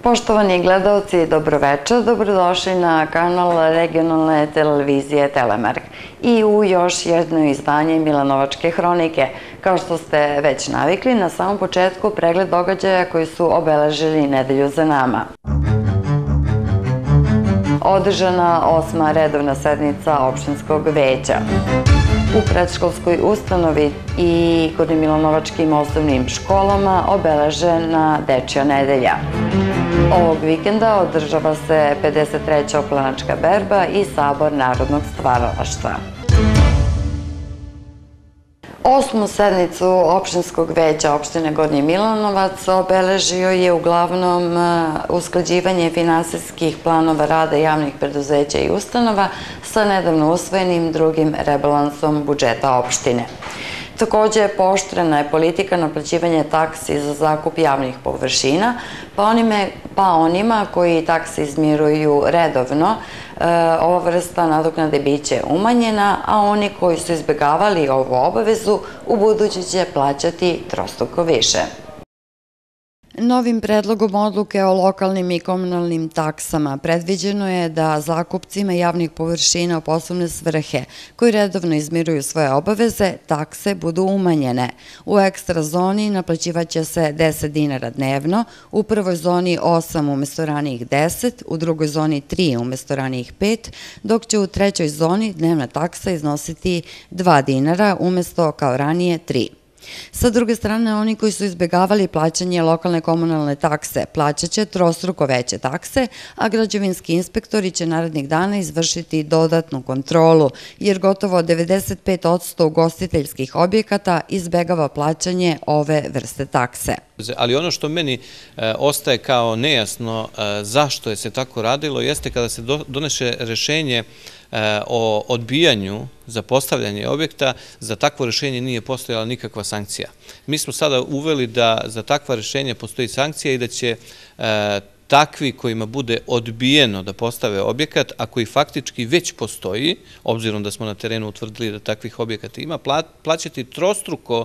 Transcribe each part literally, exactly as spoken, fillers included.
Poštovani gledalci, dobroveče, dobrodošli na kanal regionalne televizije Telemark i u još jedno izdanje Milanovačke hronike. Kao što ste već navikli, na samom početku pregled događaja koji su obeležili nedelju za nama. Održana osma redovna sednica opštinskog veća. U predškolskoj ustanovi i kod milanovačkim osnovnim školama obeležena Dečja nedelja. Ovog vikenda održava se pedeset treća oplanačka berba i sabor narodnog stvaralaštva. Osmu sednicu opštinskog veća opštine Gornji Milanovac obeležio je uglavnom usklađivanje finansijskih planova rada javnih preduzeća i ustanova sa nedavno usvojenim drugim rebalansom budžeta opštine. Takođe, pooštrena je politika naplaćivanja taksi za zakup javnih površina, pa onima koji taksi izmiruju redovno, ova vrsta nadoknade biće umanjena, a oni koji su izbegavali ovu obavezu u buduće će plaćati trostruko više. Novim predlogom odluke o lokalnim i komunalnim taksama predviđeno je da zakupcima javnih površina u poslovne svrhe koji redovno izmiruju svoje obaveze, takse budu umanjene. U ekstra zoni naplaćivaće se deset dinara dnevno, u prvoj zoni osam umesto ranijih deset, u drugoj zoni tri umesto ranijih pet, dok će u trećoj zoni dnevna taksa iznositi dva dinara umesto kao ranije tri. Sa druge strane, oni koji su izbegavali plaćanje lokalne komunalne takse plaćaće trostruko veće takse, a građevinski inspektori će narednih dana izvršiti dodatnu kontrolu, jer gotovo devedeset pet posto ugostiteljskih objekata izbegava plaćanje ove vrste takse. Ali ono što meni ostaje kao nejasno zašto je se tako radilo jeste kada se donese rešenje o odbijanju za postavljanje objekta, za takvo rešenje nije postojala nikakva sankcija. Mi smo sada uveli da za takva rešenja postoji sankcija i da će takvi kojima bude odbijeno da postave objekat, a koji faktički već postoji, obzirom da smo na terenu utvrdili da takvih objekata ima, plaćati trostruko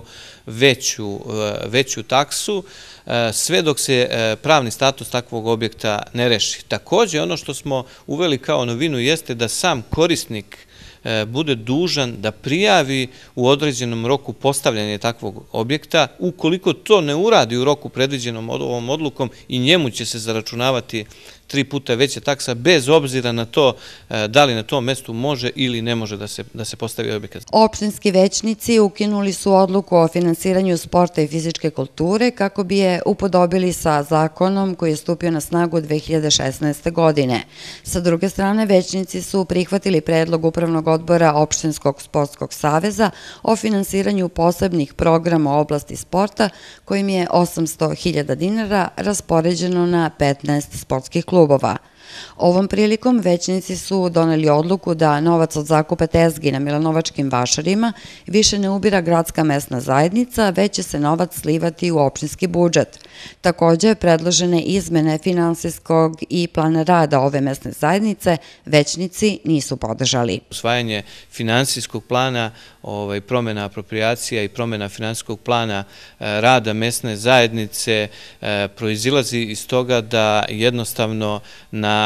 veću taksu, sve dok se pravni status takvog objekta ne reši. Takođe, ono što smo uveli kao novinu jeste da sam korisnik bude dužan da prijavi u određenom roku postavljanje takvog objekta. Ukoliko to ne uradi u roku predviđenom ovom odlukom, i njemu će se zaračunavati tri puta veća taksa, bez obzira na to da li na tom mestu može ili ne može da se postavi objekat. Opštinski većnici ukinuli su odluku o finansiranju sporta i fizičke kulture kako bi je upodobili sa zakonom koji je stupio na snagu dve hiljade šesnaeste. godine. Sa druge strane, većnici su prihvatili predlog Upravnog odbora Opštinskog sportskog saveza o finansiranju posebnih programa u oblasti sporta, kojim je osamsto hiljada dinara raspoređeno na petnaest sportskih klubova. klubova. Ovom prilikom većnici su doneli odluku da novac od zakupa tezgi na milanovačkim vašarima više ne ubira gradska mesna zajednica, već će se novac slivati u opštinski budžet. Takođe, predložene izmene finansijskog i plana rada ove mesne zajednice većnici nisu podržali. Usvajanje finansijskog plana, promjena aproprijacija i promjena finansijskog plana rada mesne zajednice proizilazi iz toga da jednostavno na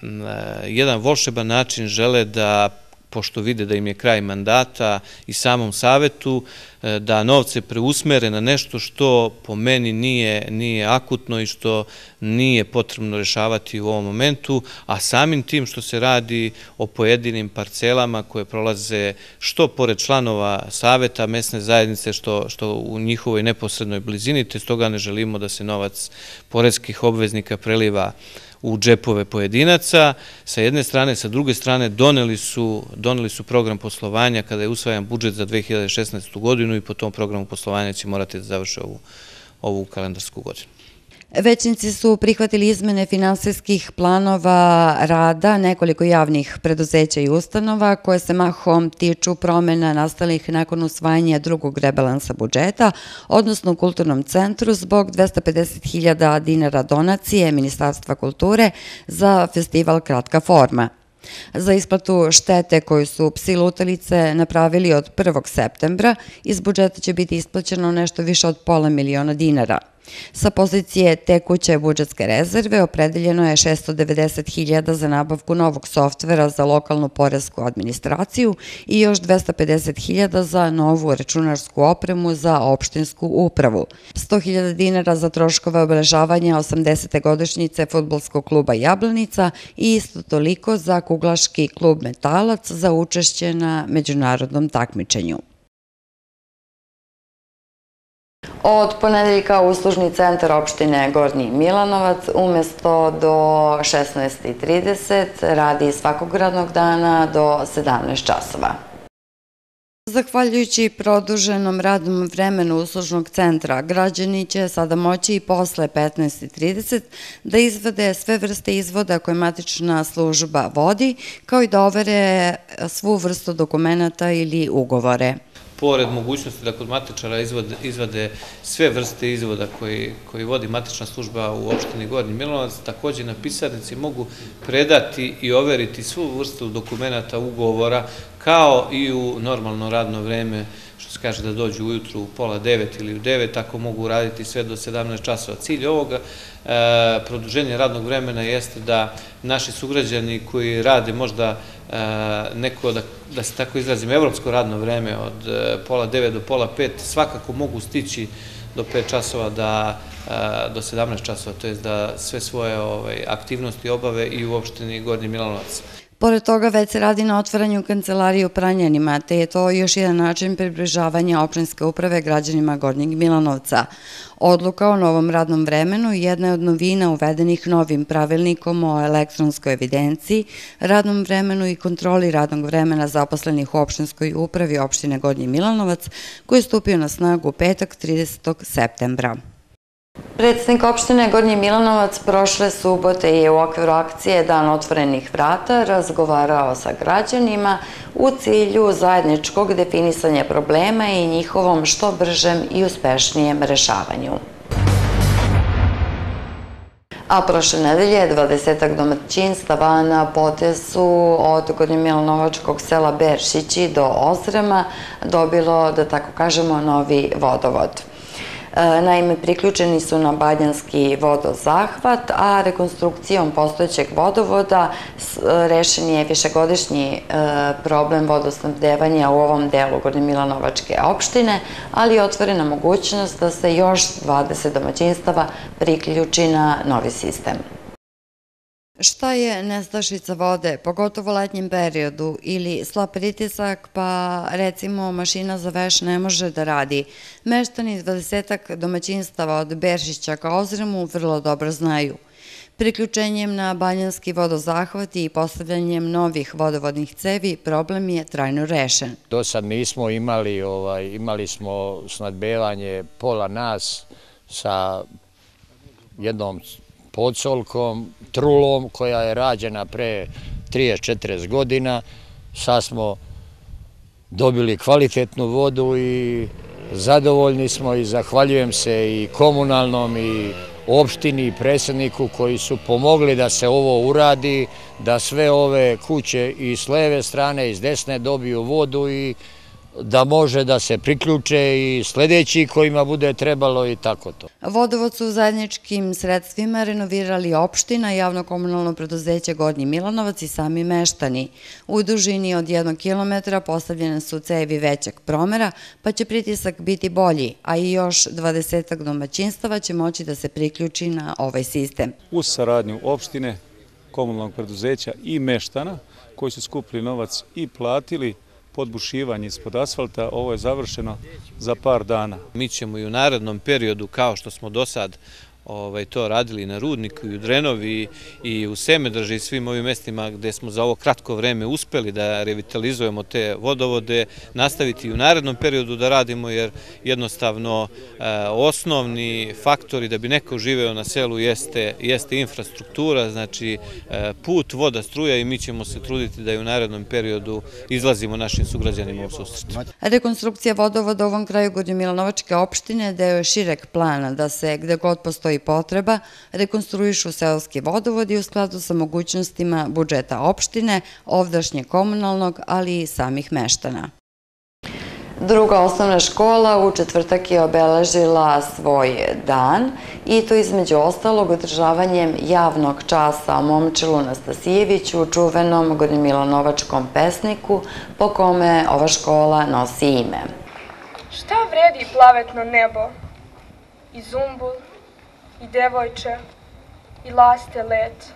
jedan volšeban način žele da, pošto vide da im je kraj mandata i samom savetu, da novce preusmere na nešto što po meni nije akutno i što nije potrebno rešavati u ovom momentu, a samim tim što se radi o pojedinim parcelama koje prolaze što pored članova saveta mesne zajednice, što u njihovoj neposrednoj blizini, te stoga ne želimo da se novac poreskih obveznika preliva u džepove pojedinaca, sa jedne strane, sa druge strane doneli su program poslovanja kada je usvajan budžet za dve hiljade šesnaestu. godinu i po tom programu poslovanja će morati da završe ovu kalendarsku godinu. Većnici su prihvatili izmene finansijskih planova rada nekoliko javnih preduzeća i ustanova koje se mahom tiču promjena nastalih nakon usvajanja drugog rebalansa budžeta, odnosno u Kulturnom centru zbog dvesta pedeset hiljada dinara donacije Ministarstva kulture za festival Kratka forma. Za isplatu štete koju su psi lutalice napravili od prvog septembra iz budžeta će biti isplaćeno nešto više od pola miliona dinara. Sa pozicije tekuće budžetske rezerve opredeljeno je šesto devedeset hiljada za nabavku novog softvera za lokalnu poresku administraciju i još dvesta pedeset hiljada za novu računarsku opremu za opštinsku upravu, sto hiljada dinara za troškove obeležavanja osamdesete godišnjice fudbalskog kluba Jablanica i isto toliko za kuglaški klub Metalac za učešće na međunarodnom takmičenju. Od ponedeljka uslužni centar opštine Gornji Milanovac umesto do šesnaest trideset radi svakog radnog dana do sedamnaest časova. Zahvaljujući produženom radnom vremenu uslužnog centra, građani će sada moći i posle petnaest trideset da izvade sve vrste izvoda koje matična služba vodi, kao i da overe svu vrstu dokumenata ili ugovore. Pored mogućnosti da kod matičara izvade sve vrste izvoda koji vodi matična služba u opštini Gornji Milanovac, također na pisarnici mogu predati i overiti svu vrstu dokumenta, ugovora, kao i u normalno radno vreme, što se kaže da dođu ujutru u pola devet ili u devet, tako mogu raditi sve do sedamnaest časova. Cilj ovoga produženja radnog vremena jeste da naši sugrađani koji rade možda neko, da se tako izrazim, evropsko radno vreme od pola devet do pola pet, svakako mogu stići do pet časova do sedamnaest časova, to je da sve svoje aktivnosti obave i u opštini Gornji Milanovac. Pored toga, već se radi na otvaranju kancelarije u Pranjanima, te je to još jedan način približavanja opštinske uprave građanima Gornjeg Milanovca. Odluka o novom radnom vremenu jedna je od novina uvedenih novim pravilnikom o elektronskoj evidenciji, radnom vremenu i kontroli radnog vremena zaposlenih u opštinskoj upravi opštine Gornji Milanovac, koji je stupio na snagu u petak tridesetog septembra. Predsednik opštine Gornji Milanovac prošle subote je u okviru akcije Dan otvorenih vrata razgovarao sa građanima u cilju zajedničkog definisanja problema i njihovom što bržem i uspešnijem rešavanju. A prošle nedelje dvadesetak domaćinstava na potezu od gornjomilanovačkog sela Beršići do Ozrema dobilo, da tako kažemo, novi vodovod. Naime, priključeni su na Baljanski vodozahvat, a rekonstrukcijom postojećeg vodovoda rešen je višegodišnji problem vodosnabdevanja u ovom delu Gornjomilanovačke opštine, ali je otvorena mogućnost da se još dvadeset domaćinstava priključi na novi sistem. Šta je nestašica vode, pogotovo u letnjem periodu, ili slab pritisak, pa recimo mašina za veš ne može da radi? Meštani dvadesetak domaćinstava od Beršića ka Ozremu vrlo dobro znaju. Priključenjem na Baljanski vodozahvat i postavljanjem novih vodovodnih cevi problem je trajno rešen. Do sad nismo imali, imali smo snadbevanje pola nas sa jednom podsolkom, trulom koja je rađena pre trideset do četrdeset godina. Sad smo dobili kvalitetnu vodu i zadovoljni smo i zahvaljujem se i komunalnom i opštini i predsjedniku koji su pomogli da se ovo uradi, da sve ove kuće i s leve strane i s desne dobiju vodu i da može da se priključe i sljedeći kojima bude trebalo i tako to. Vodovod su zajedničkim sredstvima renovirali opština, javno-komunalno preduzeće Gornji Milanovac i sami meštani. U dužini od jednog kilometra postavljene su cevi većeg promera, pa će pritisak biti bolji, a i još dvadesetak domaćinstava će moći da se priključi na ovaj sistem. Uz saradnju opštine, komunalnog preduzeća i meštana koji su skupili novac i platili podbušivanje ispod asfalta, ovo je završeno za par dana. Mi ćemo i u narednom periodu, kao što smo do sad to radili na Rudniku i u Drenovi i u Semedrži i svim ovim mestima gde smo za ovo kratko vreme uspeli da revitalizujemo te vodovode, nastaviti i u narednom periodu da radimo, jer jednostavno osnovni faktori da bi neko živeo na selu jeste infrastruktura, znači put, voda, struja, i mi ćemo se truditi da i u narednom periodu izlazimo našim sugrađanima u susret. Rekonstrukcija vodovoda u ovom kraju Gornjomilanovačke opštine deo je šireg plana da se gde god postoji potreba rekonstruišu seoski vodovodi u skladu sa mogućnostima budžeta opštine, ovdašnje komunalnog, ali i samih meštana. Druga osnovna škola u četvrtak je obeležila svoj dan i to između ostalog održavanjem javnog časa o Momčilu Nastasijeviću, čuvenom gornjemilanovačkom pesniku po kome ova škola nosi ime. Šta vredi plavetno nebo, i zumbul, i devojče, i laste let,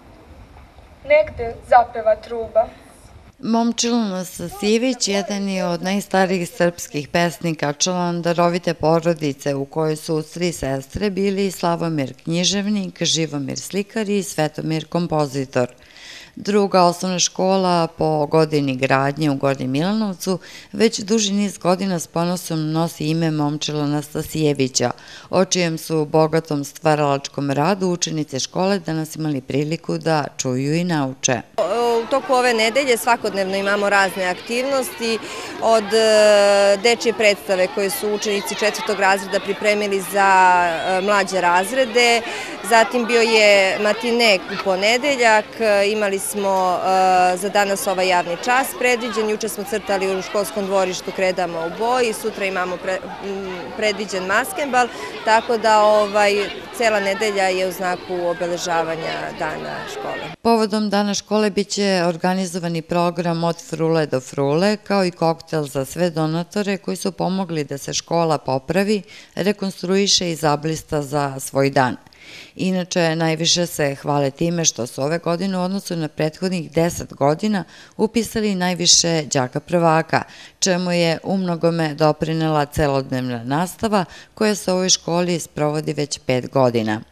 negde zapeva truba. Momčilo Nastasijević jedan je od najstarijih srpskih pesnika, član darovite porodice u kojoj su tri sestre bili Slavomir književnik, Živomir slikar i Svetomir kompozitor. Druga osnovna škola po godini gradnje u Gornjem Milanovcu već duži niz godina s ponosom nosi ime Momčila Nastasijevića, o čijem su bogatom stvaralačkom radu učenice škole danas imali priliku da čuju i nauče. U toku ove nedelje svakodnevno imamo razne aktivnosti, od dečje predstave koje su učenici četvrtog razreda pripremili za mlađe razrede, zatim bio je matine u ponedeljak, imali smo za danas ovaj javni čas predviđen, juče smo crtali u školskom dvorištu Kredama u boji, sutra imamo predviđen maskenbal, tako da cela nedelja je u znaku obeležavanja dana škole. Povodom dana škole biće organizovani program od frule do frule, kao i koktel za sve donatore koji su pomogli da se škola popravi, rekonstruiše i zablista za svoj dan. Inače, najviše se hvale time što su ove godine u odnosu na prethodnih deset godina upisali najviše đaka prvaka, čemu je umnogome doprinela celodnevna nastava koja se u ovoj školi sprovodi već pet godina.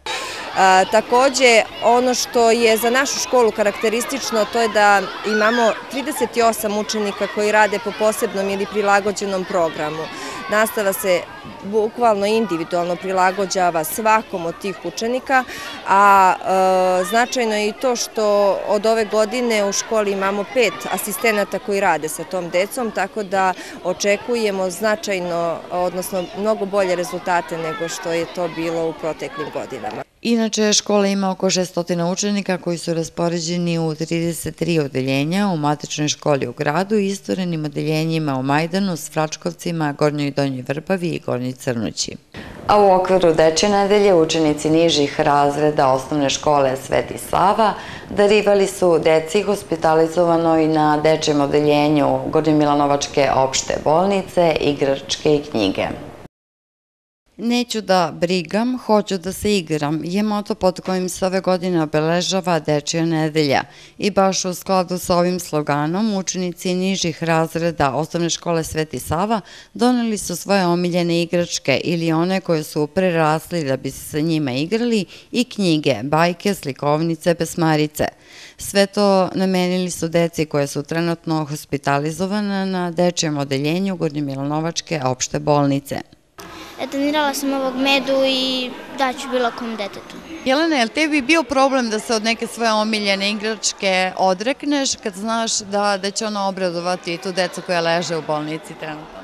Takođe, ono što je za našu školu karakteristično, to je da imamo trideset osam učenika koji rade po posebnom ili prilagođenom programu. Nastava se bukvalno individualno prilagođava svakom od tih učenika, a značajno je i to što od ove godine u školi imamo pet asistenata koji rade sa tom decom, tako da očekujemo značajno, odnosno mnogo bolje rezultate nego što je to bilo u proteklim godinama. Inače, škola ima oko šesto učenika koji su raspoređeni u trideset tri odeljenja u matičnoj školi u gradu i istorenim odeljenjima u Majdanu, Svračkovcima, Gornjoj i Donjoj Vrbavi i Gornjoj Crnući. A u okviru dečje nedelje učenici nižih razreda osnovne škole Sveti Sava darivali su deci hospitalizovanoj na dečjem odeljenju Gornjemilanovačke opšte bolnice, igračke i knjige. Neću da brigam, hoću da se igram je moto pod kojim se ove godine obeležava dečja nedelja i baš u skladu sa ovim sloganom učenici nižih razreda osnovne škole Sveti Sava doneli su svoje omiljene igračke ili one koje su prerasli da bi se sa njima igrali i knjige, bajke, slikovnice, pesmarice. Sve to namenili su deci koje su trenutno hospitalizovane na dečjem odeljenju Gornjemilanovačke opšte bolnice. Donirala sam ovog medu i daću bilo kom detetu. Jelena, je li tebi bio problem da se od neke svoje omiljene igračke odrekneš kad znaš da će ona obradovati tu decu koja leže u bolnici trenutno?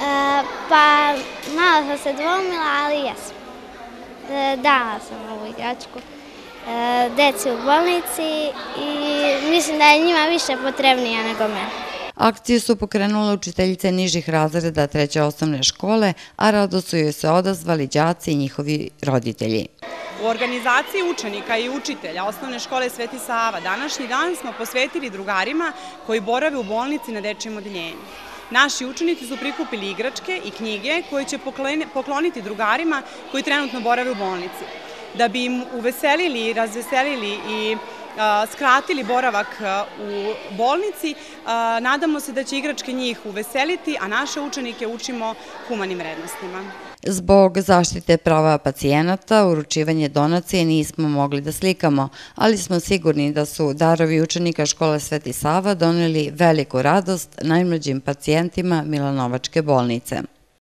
Pa malo sam se dvomila, ali jesam. Dala sam ovu igračku deci u bolnici i mislim da je njima više potrebnija nego mene. Akciju su pokrenule učiteljice nižih razreda treće osnovne škole, a rado su joj se odazvali đaci i njihovi roditelji. U organizaciji učenika i učitelja osnovne škole Sveti Sava današnji dan smo posvetili drugarima koji borave u bolnici na dečjem odeljenju. Naši učenici su prikupili igračke i knjige koje će pokloniti drugarima koji trenutno borave u bolnici. Da bi im uveselili, razveselili i skratili boravak u bolnici, nadamo se da će igračke njih uveseliti, a naše učenike učimo humanim vrednostima. Zbog zaštite prava pacijenata, uručivanje donacije nismo mogli da slikamo, ali smo sigurni da su darovi učenika škole Sveti Sava doneli veliku radost najmlađim pacijentima Milanovačke bolnice.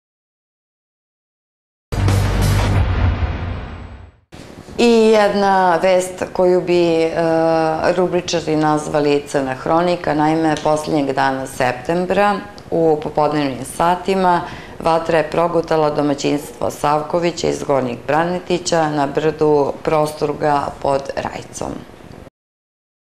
I jedna vest koju bi rubričari nazvali Crna hronika, naime, posljednjeg dana septembra u popodnevnim satima vatra je progutala domaćinstvo Savkovića iz Gornjeg Branetića na brdu Prostruga pod Rajcom.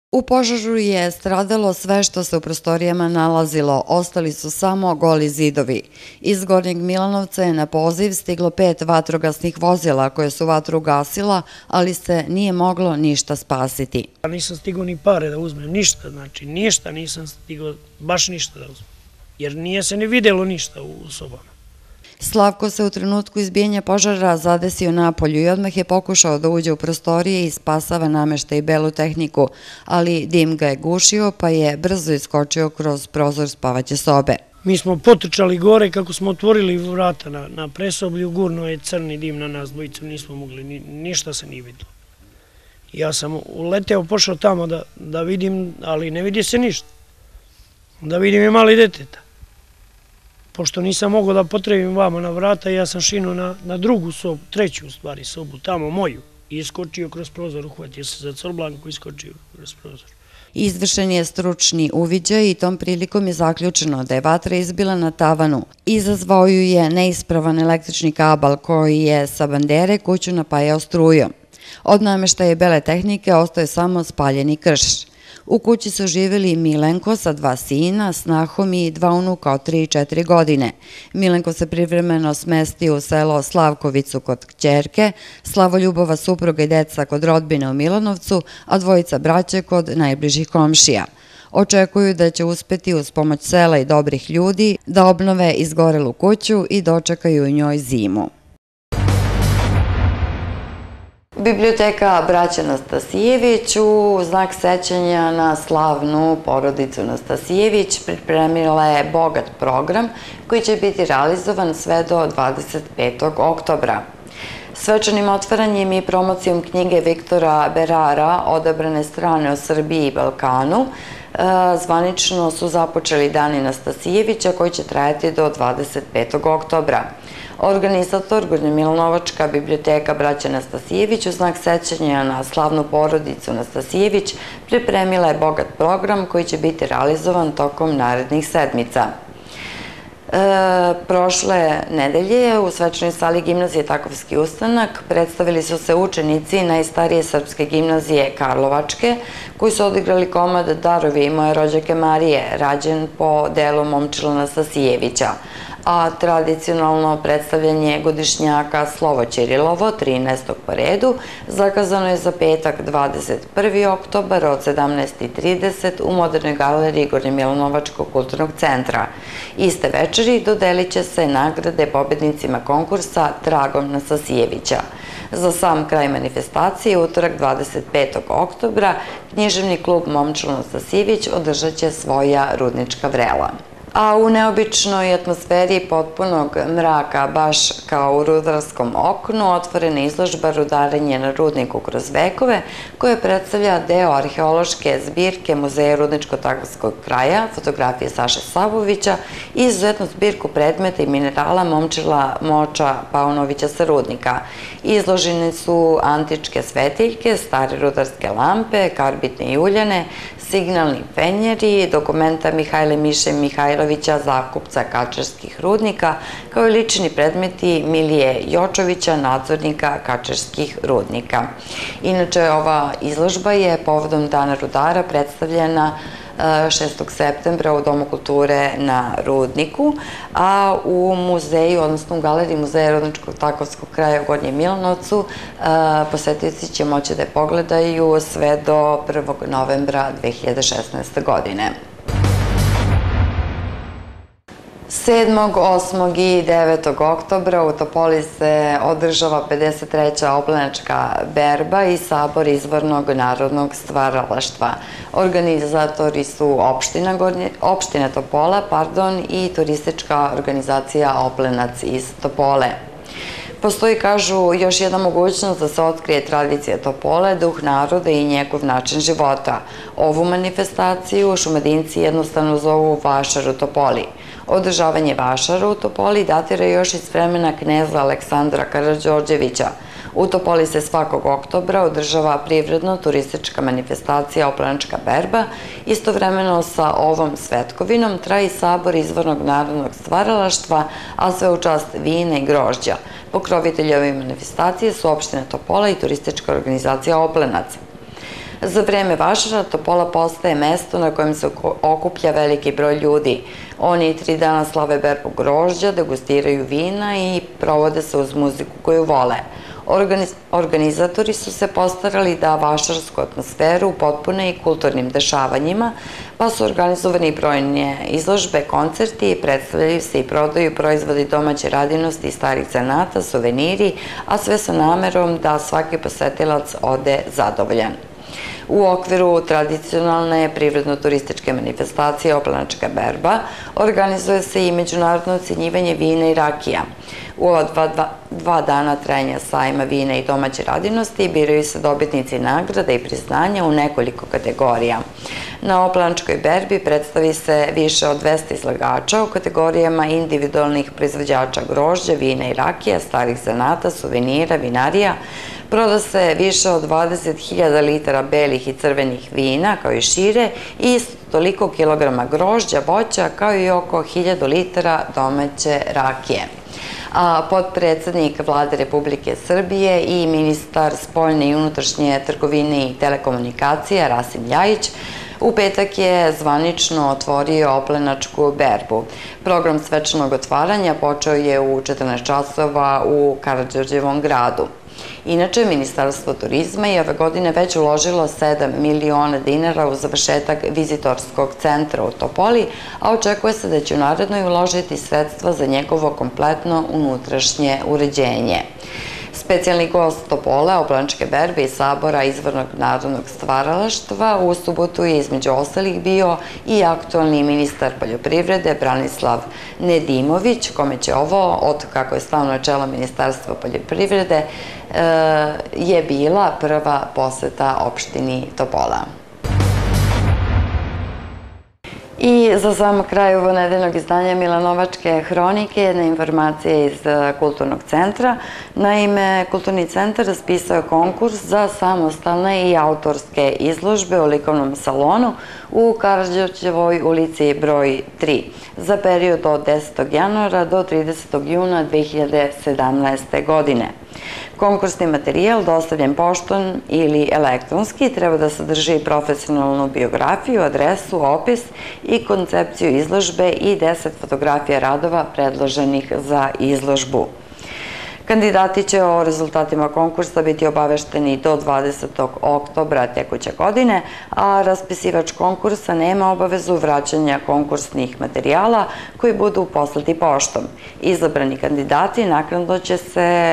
U požaru je stradalo sve što se u prostorijama nalazilo, ostali su samo goli zidovi. Iz Gornjeg Milanovca je na poziv stiglo pet vatrogasnih vozila koje su vatru gasila, ali se nije moglo ništa spasiti. Nisam stigao ni pare da uzmem, ništa, znači ništa nisam stigao, baš ništa da uzmem, jer nije se ni vidjelo ništa u sobama. Slavko se u trenutku izbijanja požara zadesio napolju i odmah je pokušao da uđe u prostorije i spasava nameštaj i belu tehniku, ali dim ga je gušio pa je brzo iskočio kroz prozor spavaće sobe. Mi smo potrčali gore kako smo otvorili vrata na, na presoblju, gurno je crni dim na nas dvojicu, nismo mogli, ni, ništa se nije vidjelo. Ja sam uleteo, pošao tamo da, da vidim, ali ne vidi se ništa. Da vidim i mali deteta. Pošto nisam mogao da potrebim vama na vrata, ja sam šinuo na, na drugu sobu, treću u stvari sobu, tamo moju, i iskočio kroz prozor, uhvatio se za corblanku i iskočio kroz prozor. Izvršen je stručni uviđaj i tom prilikom je zaključeno da je vatra izbila na tavanu. Izazvao ju je neispravan električni kabal koji je sa bandere kuću napajao strujom. Od nameštaja bele tehnike ostaje samo spaljeni krš. U kući su živjeli Milenko sa dva sina, snahom i dva unuka od tri i četiri godine. Milenko se privremeno smestio u selo Slavkovicu kod kćerke, Slavoljubova supruga i deca kod rodbine u Milanovcu, a dvojica braće kod najbližih komšija. Očekuju da će uspeti uz pomoć sela i dobrih ljudi da obnove izgorelu kuću i dočekaju u njoj zimu. Biblioteka braće Nastasijević u znak sećanja na slavnu porodicu Nastasijević pripremila je bogat program koji će biti realizovan sve do dvadeset petog oktobra. Svečanim otvaranjem i promocijom knjige Viktora Berara Odabrane strane o Srbiji i Balkanu zvanično su započeli dani Nastasijevića koji će trajati do dvadeset petog oktobra. Organizator Gornjemilanovačka biblioteka braće Nastasijević u znak sećanja na slavnu porodicu Nastasijević pripremila je bogat program koji će biti realizovan tokom narednih sedmica. Prošle nedelje u svečanoj sali gimnazije Takovski ustanak predstavili su se učenici najstarije srpske gimnazije Karlovačke koji su odigrali komad Darovi i moje rođake Marije, rađen po delu Momčila Nastasijevića, a tradicionalno predstavljanje godišnjaka Slovo Ćirilovo, trinaestog po redu, zakazano je za petak dvadeset prvi oktobar od sedamnaest i trideset u Modernoj galeriji Gornjemilanovačkog kulturnog centra. Iste večeri dodelit će se nagrade pobednicima konkursa Tragom Nastasijevića. Za sam kraj manifestacije, utorak dvadeset petog oktobra, književni klub Momčilo Nastasijević održat će svoja rudnička vrela. A u neobičnoj atmosferi potpunog mraka, baš kao u rudarskom oknu, otvorena izložba Rudarenje na rudniku kroz vekove, koja predstavlja deo arheološke zbirke Muzeja Rudničko-Takovskog kraja, fotografije Saše Savovića i izuzetnu zbirku predmeta i minerala Momčila Moča Paunovića sa rudnika. Izložene su antičke svetiljke, stare rudarske lampe, karbitne i uljane, signalni fenjeri, dokumenta Mihajle Miše Mihajlovića, zakupca kačarskih rudnika, kao i lični predmeti Milije Jočovića, nadzornika kačarskih rudnika. Inače, ova izložba je povodom Dana rudara predstavljena šestog septembra u Domu kulture na Rudniku, a u muzeju, odnosno u galeriji Muzeja Rudničkog Takovskog kraja u Gornjem Milanovcu posetioci će moći da je pogledaju sve do prvog novembra dve hiljade šesnaeste. godine. sedmog, osmog i devetog oktobra u Topoli se održava pedeset treća oplenačka berba i sabor izvornog narodnog stvaralaštva. Organizatori su opština, opština Topola pardon, i turistička organizacija Oplenac iz Topole. Postoji, kažu, još jedna mogućnost da se otkrije tradicija Topole, duh naroda i njegov način života. Ovu manifestaciju Šumadinci jednostavno zovu Vašar u Topoli. Održavanje Vašara u Topoli datira još iz vremena kneza Aleksandra Karađorđevića. U Topoli se svakog oktobra održava privredno-turistička manifestacija Oplenačka berba. Istovremeno sa ovom svetkovinom traji sabor izvornog narodnog stvaralaštva, a sve u čast vina i grožđa. Pokrovitelji ove manifestacije su opština Topola i turistička organizacija Oplenac. Za vreme vašara Topola postaje mesto na kojem se okuplja veliki broj ljudi. Oni tri dana slave berbu grožđa, degustiraju vina i provode se uz muziku koju vole. Organizatori su se postarali da vašarsku atmosferu upotpune i kulturnim dešavanjima, pa su organizovani brojne izložbe, koncerti, predstavljaju se i prodaju proizvodi domaće radinosti i starih zanata, suveniri, a sve sa namerom da svaki posetilac ode zadovoljan. U okviru tradicionalne privredno-turističke manifestacije Oplenačka berba organizuje se i međunarodno ocenjivanje vina i rakija. U ova dva, dva dana trajanja sajma vina i domaće radinosti biraju se dobitnici nagrada i priznanja u nekoliko kategorija. Na Oplenačkoj berbi predstavi se više od dvesta izlagača u kategorijama individualnih proizvođača grožđa, vina i rakija, starih zanata, suvenira, vinarija. Proda se više od dvadeset hiljada litara belih i crvenih vina, kao i šire, i isto toliko kilograma grožđa, voća, kao i oko hiljadu litara domaće rakije. A potpredsednik Vlade Republike Srbije i ministar spoljne i unutrašnje trgovine i telekomunikacija Rasim Ljajić u petak je zvanično otvorio Oplenačku berbu. Program svečanog otvaranja počeo je u četrnaest časova u Karađorđevom gradu. Inače, Ministarstvo turizma je ove godine već uložilo sedam miliona dinara u završetak vizitorskog centra u Topoli, a očekuje se da će u narednoj uložiti sredstva za njegovo kompletno unutrašnje uređenje. Specijalni gost Topole, Oplenačke berbe i sabora izvornog narodnog stvaralaštva u subotu je između ostalih bio i aktualni ministar poljoprivrede Branislav Nedimović, kome će ovo, od kako je stao na čelo Ministarstva poljoprivrede, je bila prva poseta opštini Topola. I za sam kraj ovo nedeljnog izdanja Milanovačke hronike jedna informacija iz Kulturnog centra. Naime, Kulturni centar raspisao je konkurs za samostalne i autorske izložbe u likovnom salonu u Karađorđevoj ulici broj tri za period od desetog januara do tridesetog juna dve hiljade sedamnaeste. godine. Konkursni materijal dostavljen poštom ili elektronski treba da sadrži profesionalnu biografiju, adresu, opis i koncepciju izložbe i deset fotografija radova predloženih za izložbu. Kandidati će o rezultatima konkursa biti obavešteni do dvadesetog oktobra tekuće godine, a raspisivač konkursa nema obavezu vraćanja konkursnih materijala koji budu poslati poštom. Izabrani kandidati naknadno će se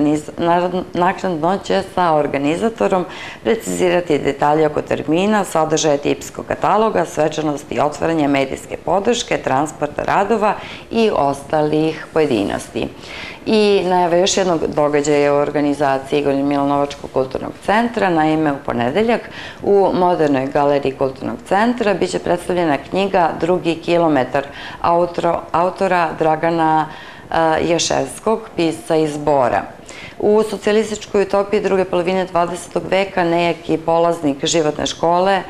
naknadno će sa organizatorom precizirati detalje oko termina, sadržaja tipskog kataloga, svečanosti otvaranja medijske podrške, transporta radova i ostalih pojedinosti. I najava još jednog događaja u organizaciji Igor Milanovačkog kulturnog centra. Naime, u ponedeljak u Modernoj galeriji kulturnog centra biće predstavljena knjiga Drugi kilometar autora Dragana Ješevskog, pisca iz Bora. U socijalističkoj utopiji druge polovine dvadesetog veka nejaki polaznik životne škole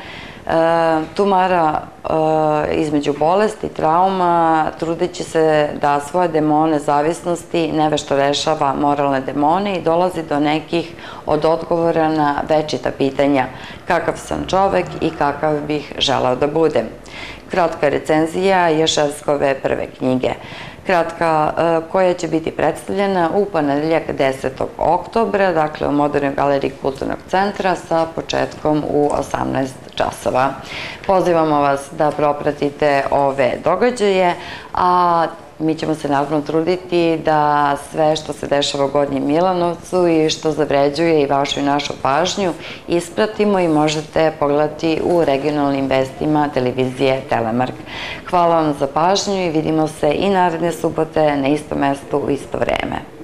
tumara između bolesti, trauma, trudeći se da svoje demone zavisnosti nevešto rešava moralne demone i dolazi do nekih od odgovora na večita pitanja kakav sam čovek i kakav bih želao da budem. Kratka recenzija Ješevskove prve knjige. Kratka koja će biti predstavljena u ponedeljak desetog oktobra, dakle u Modernoj galeriji kulturnog centra sa početkom u osamnaest časova. Pozivamo vas da propratite ove događaje, a mi ćemo se naravno truditi da sve što se dešava u Gornjem Milanovcu i što zavređuje i vašu i našu pažnju ispratimo i možete pogledati u regionalnim vestima televizije Telemark. Hvala vam za pažnju i vidimo se i naredne subote na istom mestu u isto vreme.